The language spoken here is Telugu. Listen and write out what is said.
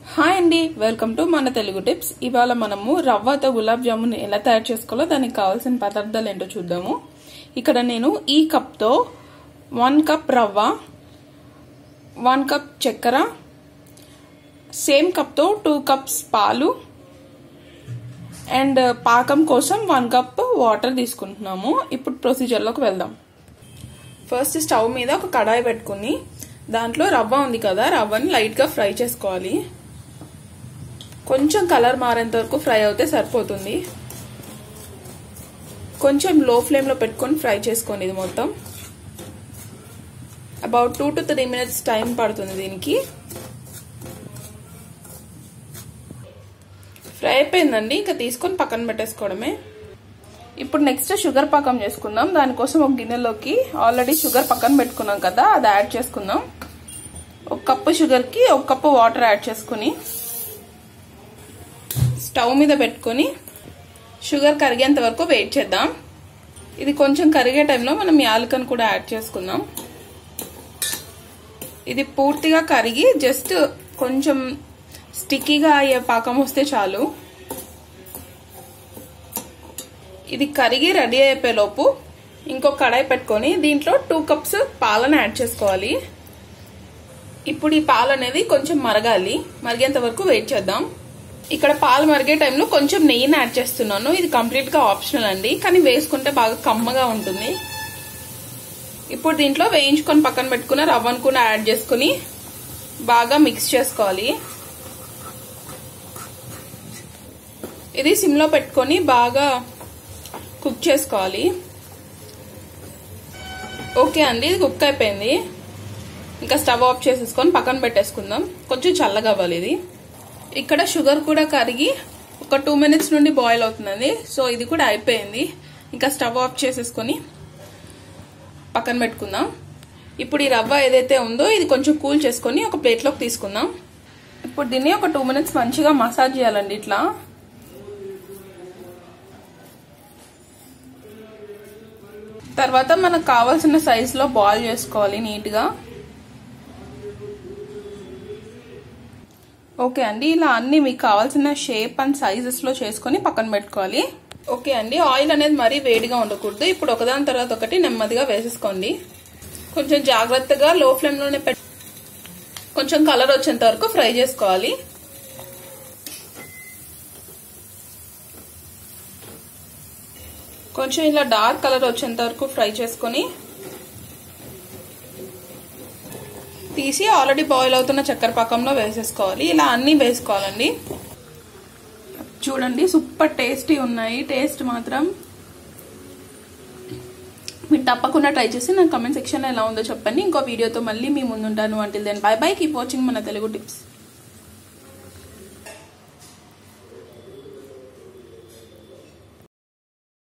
హాయ్ అండి, వెల్కమ్ టు మన తెలుగు టిప్స్. ఇవాళ మనము రవ్వతో గులాబ్ జామున్ ఎలా తయారు చేసుకోవాలో దానికి కావాల్సిన పదార్థాలు ఏంటో చూద్దాము. ఇక్కడ నేను ఈ కప్తో 1 కప్ రవ్వ, 1 కప్ చక్కెర, సేమ్ కప్తో 2 కప్స్ పాలు అండ్ పాకం కోసం 1 కప్ వాటర్ తీసుకుంటున్నాము. ఇప్పుడు ప్రొసీజర్లోకి వెళ్దాం. ఫస్ట్ స్టవ్ మీద ఒక కడాయి పెట్టుకుని దాంట్లో రవ్వ ఉంది కదా, రవ్వని లైట్గా ఫ్రై చేసుకోవాలి. కొంచెం కలర్ మారేంత వరకు ఫ్రై అవుతే సరిపోతుంది. కొంచెం లో ఫ్లేమ్లో పెట్టుకొని ఫ్రై చేసుకోండి. ఇది మొత్తం అబౌట్ 2 to 3 minutes టైం పడుతుంది దీనికి. ఫ్రై అయిపోయిందండి, ఇంకా తీసుకొని పక్కన పెట్టేసుకోవడమే. ఇప్పుడు నెక్స్ట్ షుగర్ పాకం చేసుకుందాం. దానికోసం ఒక గిన్నెలోకి ఆల్రెడీ షుగర్ పక్కన పెట్టుకున్నాం కదా, అది యాడ్ చేసుకుందాం. 1 కప్పు షుగర్కి 1 కప్పు వాటర్ యాడ్ చేసుకుని స్టవ్ మీద పెట్టుకుని షుగర్ కరిగేంత వరకు వెయిట్ చేద్దాం. ఇది కొంచెం కరిగే టైంలో మనం యాలకులను కూడా యాడ్ చేసుకుందాం. ఇది పూర్తిగా కరిగి జస్ట్ కొంచెం స్టిక్కీగా అయ్యే పాకం వస్తే చాలు. ఇది కరిగి రెడీ అయిపోయేలోపు ఇంకో కడాయి పెట్టుకొని దీంట్లో 2 కప్స్ పాలను యాడ్ చేసుకోవాలి. ఇప్పుడు ఈ పాలు అనేది కొంచెం మరగాలి. మరిగేంత వరకు వెయిట్ చేద్దాం. ఇక్కడ పాలు మరిగే టైంలో కొంచెం నెయ్యిని యాడ్ చేస్తున్నాను. ఇది కంప్లీట్ గా ఆప్షనల్ అండి, కానీ వేసుకుంటే బాగా కమ్మగా ఉంటుంది. ఇప్పుడు దీంట్లో వేయించుకొని పక్కన పెట్టుకున్న రవ్వను కూడా యాడ్ చేసుకుని బాగా మిక్స్ చేసుకోవాలి. ఇది సిమ్ లో పెట్టుకొని బాగా కుక్ చేసుకోవాలి. ఓకే అండి, ఇది కుక్ అయిపోయింది. ఇంకా స్టవ్ ఆఫ్ చేసేసుకొని పక్కన పెట్టేసుకుందాం. కొంచెం చల్లగా అవ్వాలి ఇది. ఇక్కడ షుగర్ కూడా కరిగి ఒక 2 minutes నుండి బాయిల్ అవుతుందండి. సో ఇది కూడా అయిపోయింది. ఇంకా స్టవ్ ఆఫ్ చేసేసుకొని పక్కన పెట్టుకుందాం. ఇప్పుడు ఈ రవ్వ ఏదైతే ఉందో ఇది కొంచెం కూల్ చేసుకొని ఒక ప్లేట్లోకి తీసుకుందాం. ఇప్పుడు దీన్ని ఒక 2 minutes మంచిగా మసాజ్ చేయాలండి. ఇట్లా తర్వాత మనకు కావాల్సిన సైజులో బాయిల్ చేసుకోవాలి నీట్గా. ఓకే అండి, ఇలా అన్ని మీకు కావాల్సిన షేప్ అండ్ సైజెస్ లో చేసుకొని పక్కన పెట్టుకోవాలి. ఓకే అండి, ఆయిల్ అనేది మరీ వేడిగా ఉండకూడదు. ఇప్పుడు ఒకదాని తర్వాత ఒకటి నెమ్మదిగా వేసేసుకోండి. కొంచెం జాగ్రత్తగా లో ఫ్లేమ్ లోనే పెట్టి కొంచెం కలర్ వచ్చేంత వరకు ఫ్రై చేసుకోవాలి. కొంచెం ఇలా డార్క్ కలర్ వచ్చేంత వరకు ఫ్రై చేసుకొని తీసి ఆల్రెడీ బాయిల్ అవుతున్న చక్కెర పాకంలో వేసేసుకోవాలి. ఇలా అన్ని వేసుకోవాలండి. చూడండి, సూపర్ టేస్టీ ఉన్నాయి. టేస్ట్ మాత్రం మీరు తప్పకుండా ట్రై చేసి నాకు కామెంట్ సెక్షన్లో ఎలా ఉందో చెప్పండి. ఇంకో వీడియోతో మళ్ళీ మీ ముందుంటాను. Until then bye bye, keep watching మన తెలుగు టిప్స్.